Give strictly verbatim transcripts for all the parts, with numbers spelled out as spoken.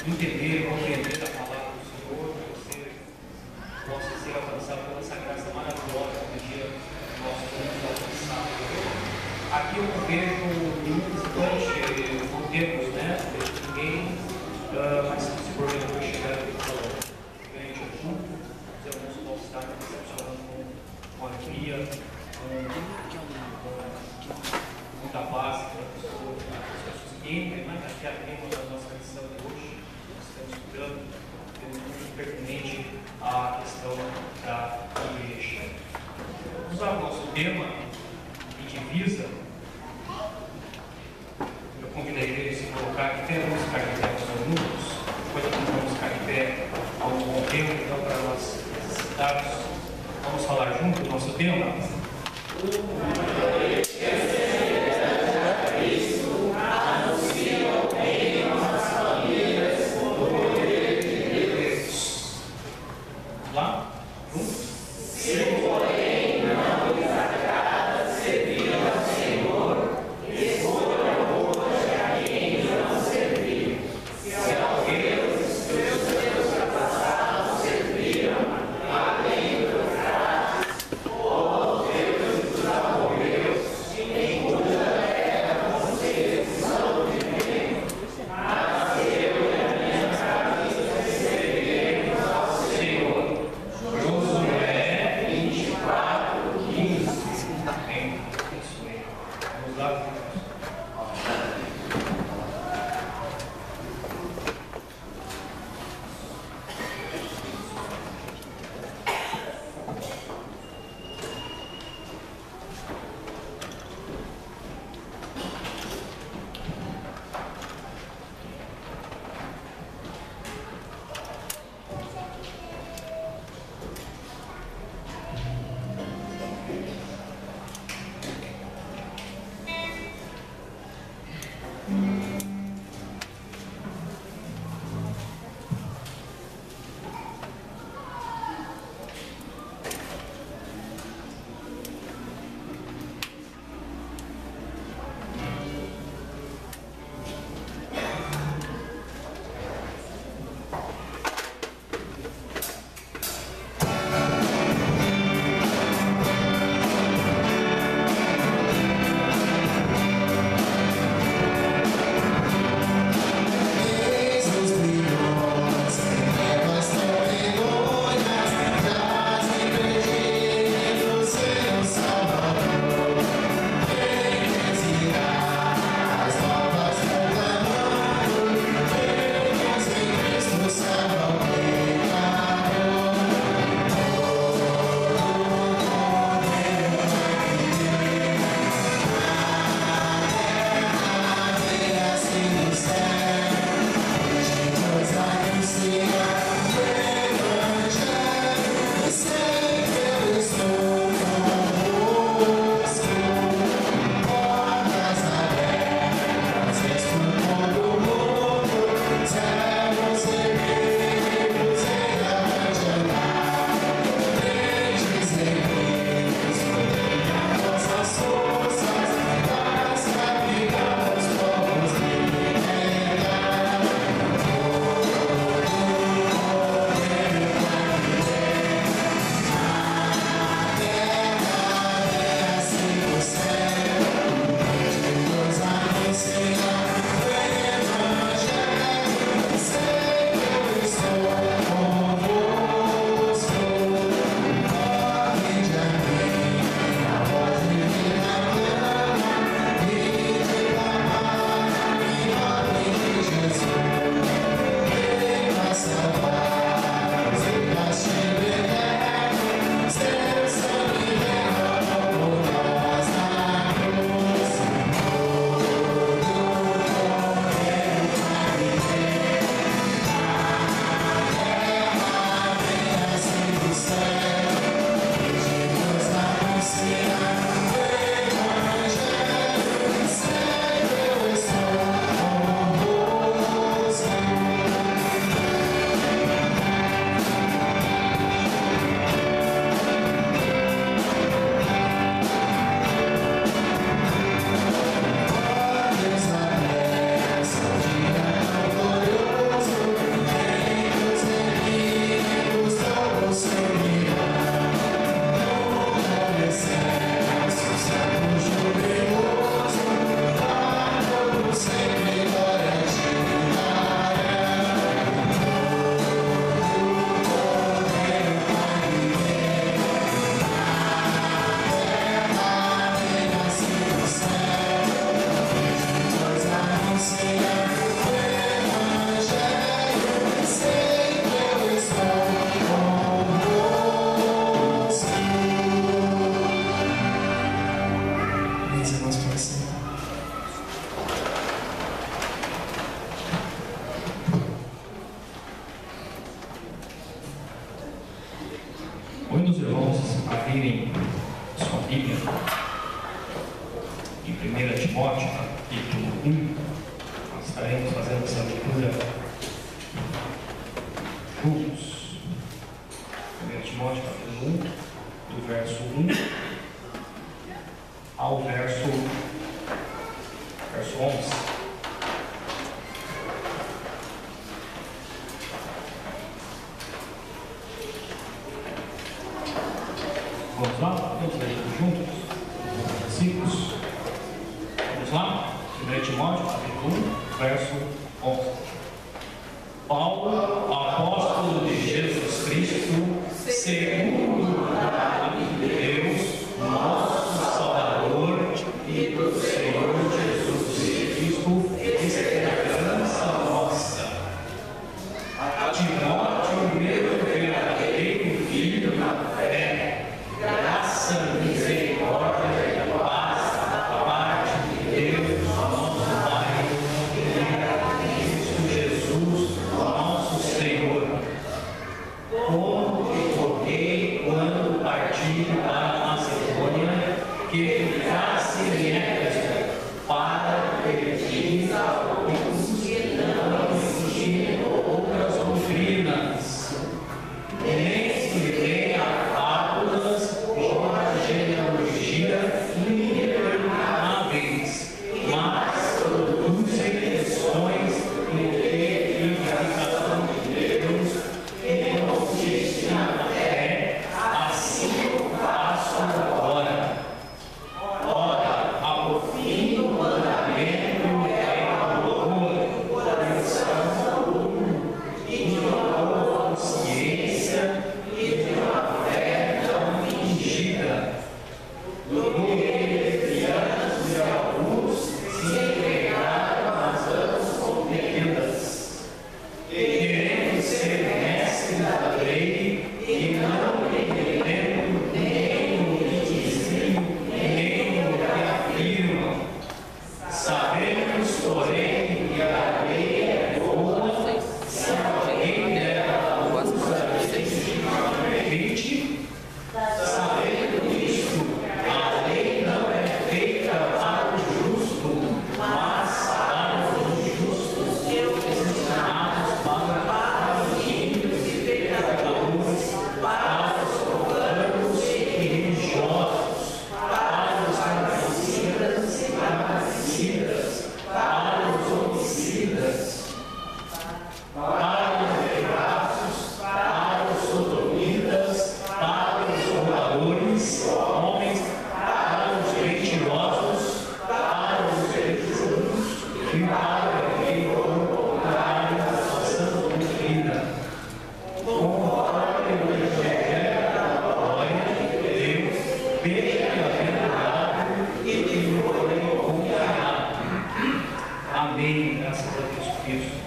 entender, compreender a palavra do Senhor, que você possa ser alcançado por essa graça maravilhosa que um dia nós podemos alcançar. Aqui eu não vejo nenhum visitante, não temos, né? Não vejo ninguém, uh, mas se porventura chegar aqui durante o culto, os irmãos possam estar recepcionando com, com alegria, com, com muita paz, para as pessoas que entrem, mas até a tema da nossa lição de hoje, nós estamos estudando, é muito pertinente à questão da igreja. Vamos usar o nosso tema de divisa. Eu convido a igreja a se colocar aqui, vamos ficar de pé com os alunos, depois nós vamos ficar de pé há um bom tempo, então para nós necessitarmos, vamos falar junto o nosso tema. Lá? Juntos? Se porém não lhes agrada servir ao Senhor, escolha hoje a quem não servir. Se ao Deus os seus antepassados serviram, além dos pratos, ou aos deuses dos amorreus, em cuja terra vocês estão vivendo, mas eu e a minha casa serviremos ao Senhor. Josué vinte e quatro, quinze. Amém. Isso aí. Vamos lá. pode sentar. Convido os irmãos a abrirem sua Bíblia em primeira Timóteo, capítulo um. Nós estaremos fazendo essa leitura juntos. primeira Timóteo, capítulo um, do verso um ao verso, verso onze. Vamos lá? Vamos ler juntos? Versículos. Vamos lá? primeira Timóteo, capítulo um, verso onze. Paulo, apóstolo de Jesus Cristo, segundo a vontade de Deus, nosso Salvador, e do Senhor Jesus Cristo, esperança nossa. Timóteo, meu verdadeiro filho na fé, graça, misericórdia e paz da parte de Deus, nosso Pai, e Cristo Jesus, nosso Senhor. Como te roguei quando parti para a Macedônia, que ficasse em Éfeso, para pedir alguns que não ensinam outras doutrinas, nem se tenha fábulas ou genealogia intermináveis, mas produzem lições de edificação de Deus e consiste na fé, assim faço agora. Ora, ao fim do mandamento é amor, coração e de uma consciência e de uma fé não fingida, do que crianças e alguns se entregaram às anos contendas, querendo ser mestres da lei e não entendendo nem o que diziam, nem o que afirmam. Sabemos, porém, que a lei é boa se alguém dela usa legitimamente. Sabendo isto, a lei não é feita para o justo, mas para os injustos, destinados para os ímpios e pecadores, para os profanos e religiosos, para os homicidas e matricidas, para os homicidas, para os devassos, para os sodomitas, para os roubadores, homens, para os mentirosos, para os heresios e para quem for contrário à sã doutrina. Conforme o Evangelho da glória de Deus, bem-aventurado e que foi confiado. Amém. Graças a Deus por isso.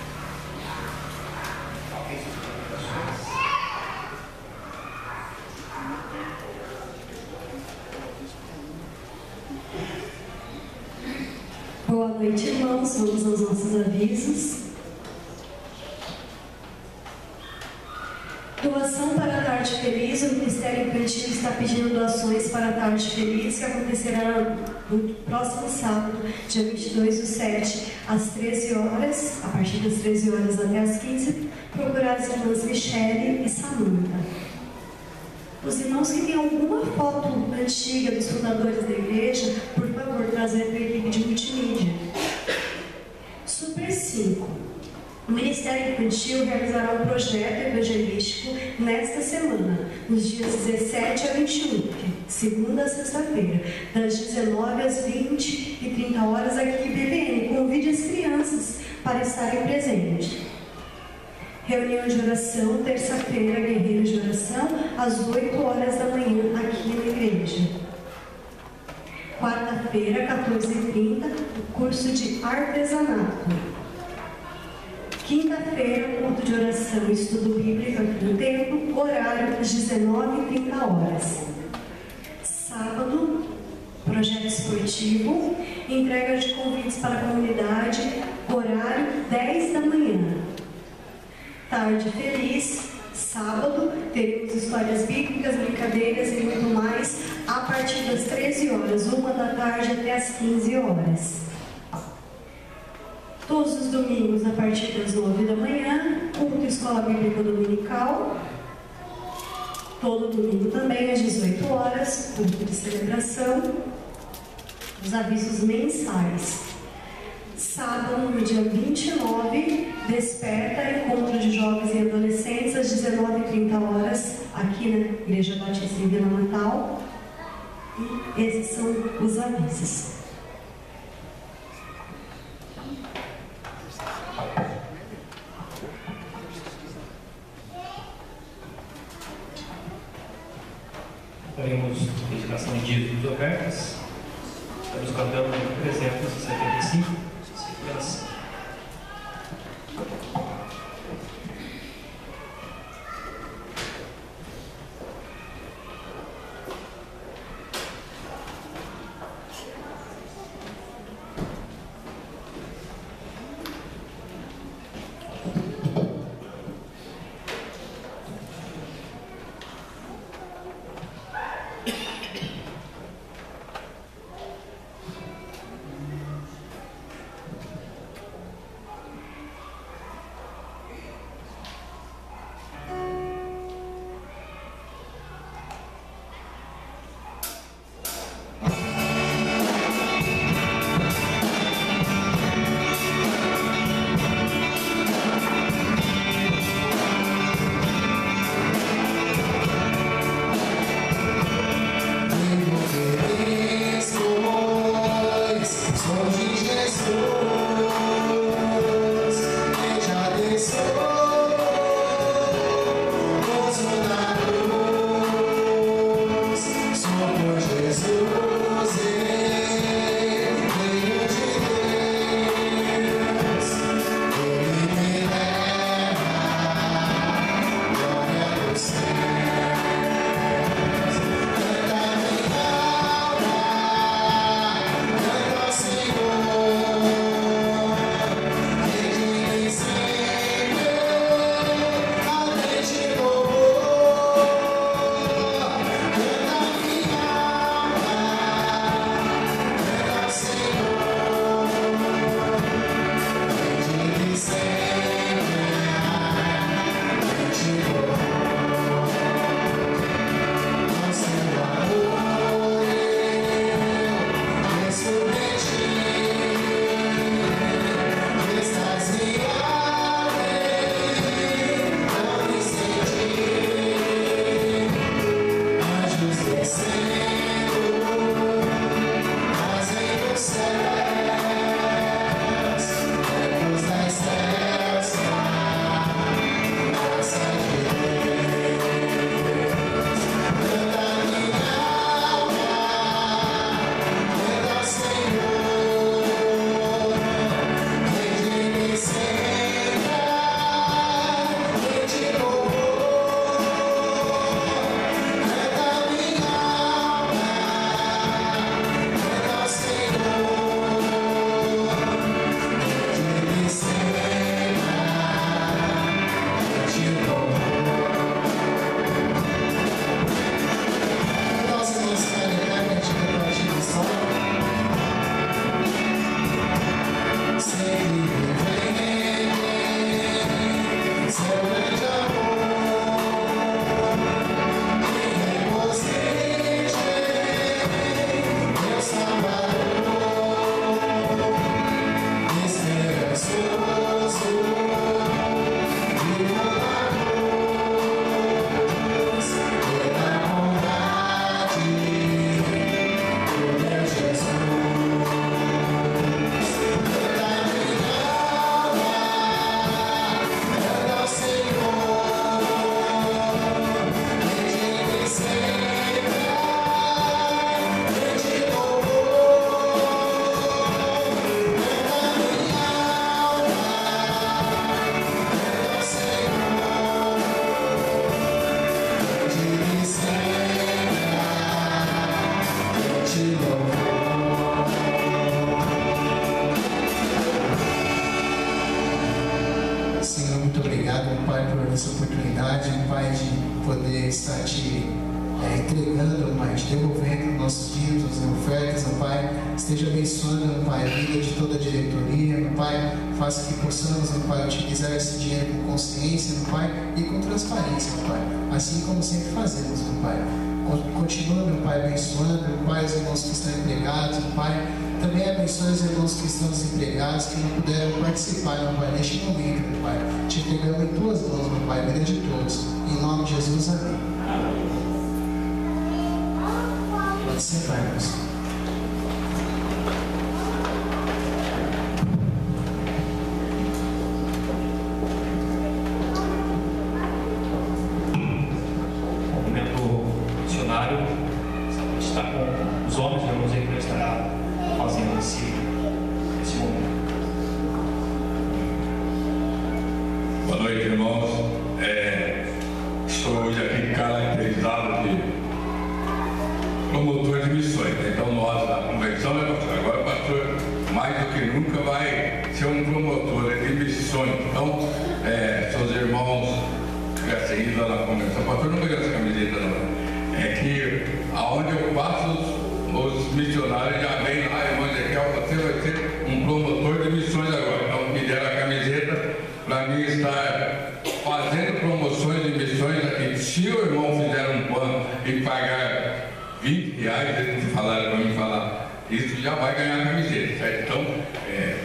Boa noite, irmãos. Vamos aos nossos avisos. Doação para a Tarde Feliz. O Ministério Infantil está pedindo doações para a Tarde Feliz, que acontecerá no próximo sábado, dia vinte e dois do sete, às treze horas, a partir das treze horas até às quinze, procurar as irmãs Michele e Samanta. Os irmãos que têm alguma foto antiga dos fundadores da igreja, por favor, trazer para a equipe de multimídia. Super cinco. O Ministério Infantil realizará um projeto evangelístico nesta semana, nos dias dezessete a vinte e um, segunda a sexta-feira, das dezenove às vinte e trinta horas aqui em B B N. Convide as crianças para estarem presentes. Reunião de oração, terça-feira, guerreiros de oração, às oito horas da manhã, aqui na igreja. Quarta-feira, quatorze e trinta, o curso de artesanato. Quinta-feira, culto de oração e estudo bíblico aqui no templo, horário às dezenove e trinta horas. Sábado, projeto esportivo, entrega de convites para a comunidade, horário dez da manhã. Tarde Feliz, sábado, teremos histórias bíblicas, brincadeiras e muito mais, a partir das treze horas, uma da tarde até as quinze horas. Todos os domingos, a partir das nove da manhã, culto Escola Bíblica Dominical. Todo domingo também, às dezoito horas, culto de celebração. Os avisos mensais. Sábado, no dia vinte e nove, Desperta, encontro de jovens e adolescentes, às dezenove e trinta horas, aqui na Igreja Batista em Vila Natal. E esses são os avisos. Faremos dedicação de dízimos ofertas. Estamos cantando trezentos e setenta e cinco. Segurança. Senhor. essa oportunidade, Pai, de poder estar Te é, entregando, Pai, Te devolvendo nossos dízimos e ofertas, Pai. Esteja abençoando, Pai, a vida de toda a diretoria, Pai. Faça que possamos, Pai, utilizar esse dinheiro com consciência, Pai, e com transparência, Pai. Assim como sempre fazemos, Pai. Continua, meu Pai, abençoando, meu Pai, os irmãos que estão empregados, meu Pai. Também abençoe os irmãos que estão desempregados, que não puderam participar, meu Pai, neste momento, meu Pai. Te entregamos em Tuas mãos, meu Pai, grande de todos. Em nome de Jesus, amém. Pode sentar, irmãos. Está com os homens, irmãos, aí que estará fazendo esse, esse momento. Boa noite, irmãos. É, estou hoje aqui caracterizado de promotor de missões. Então, nós, da convenção, né, pastor? Agora o pastor, mais do que nunca, vai ser um promotor de missões. Então, é, seus irmãos que assim, lá na convenção, pastor, não pegou essa camiseta, não. É que aonde eu passo, os missionários já vêm lá, irmão Ezequiel, você vai ser um promotor de missões agora. Então me deram a camiseta para mim estar fazendo promoções de missões aqui. Se o irmão fizer um plano e pagar vinte reais, eles falaram para mim falar, isso já vai ganhar a camiseta, certo? Então, é,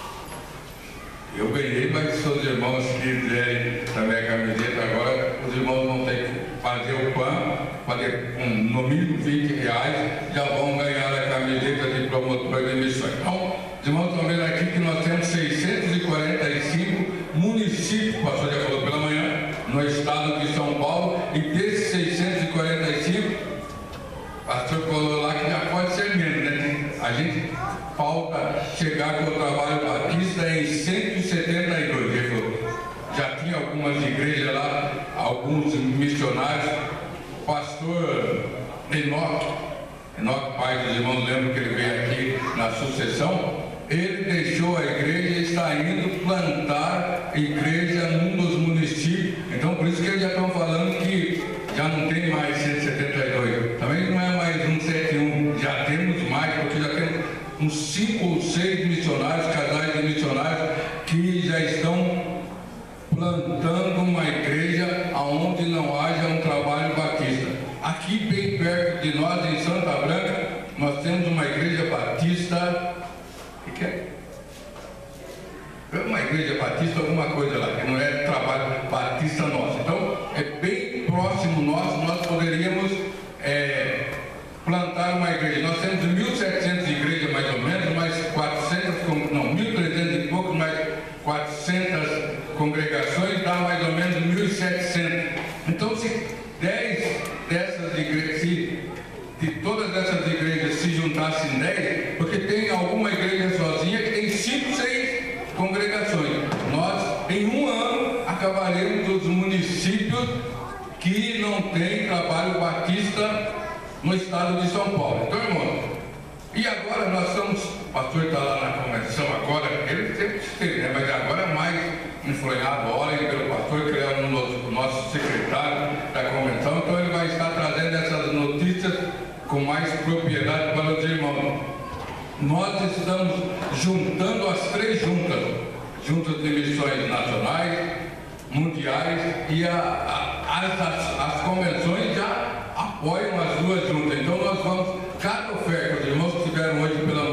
eu ganhei, mas se os irmãos quiserem também a camiseta agora, os irmãos vão ter que fazer o pano, fazer um, no mínimo vinte reais, já vão ganhar a camiseta de promotor de missões. Então, os irmãos estão vendo aqui que nós temos seiscentos e quarenta e cinco municípios, o pastor já falou pela manhã, no estado de São Paulo, e desses seiscentos e quarenta e cinco, o pastor falou lá que já pode ser menos, né? A gente falta chegar com o trabalho batista em cento e setenta e dois. Ele falou, já tinha algumas igrejas lá, alguns missionários. Pastor Enoque, Enoque, pai dos irmãos, lembro que ele veio aqui na sucessão. Ele deixou a igreja e está indo plantar igreja num dos municípios. Então, por isso que eles já estão falando que já não tem mais cento e setenta e dois. Também não é mais cento e setenta e um, já temos mais, porque já temos uns cinco ou seis missionários, casais de missionários, que já estão plantando uma igreja onde não haja um trabalho batista. Aqui bem perto de nós, em Santa Branca, nós temos uma igreja batista. O que é? É uma igreja batista, alguma coisa lá, que não é trabalho batista nosso. Então, é bem próximo nosso, nós poderíamos é, plantar uma igreja. Nós temos mil e setecentas igrejas, mais ou menos, mais quatrocentas, não, mil e trezentas e poucos, mais quatrocentas congregações, dá mais ou menos mil e setecentas. Então, se dez dessas igrejas, se de todas essas igrejas se juntassem dez, porque tem alguma igreja sozinha que tem cinco, seis congregações. Nós, em um ano, acabaremos os municípios que não têm trabalho batista no estado de São Paulo. Então, irmão, e agora nós estamos, o pastor está lá na convenção agora, ele sempre esteve, né? Mas agora é mais influenciado, olhem pelo pastor, que é o nosso, o nosso secretário da convenção, então ele vai estar trazendo essas notícias com mais propriedade para os irmãos. Nós estamos juntando as três juntas, juntas de missões nacionais, mundiais, e a, a, as, as, as convenções já apoiam as duas juntas. Então nós vamos, cada oferta, os irmãos que estiveram hoje pela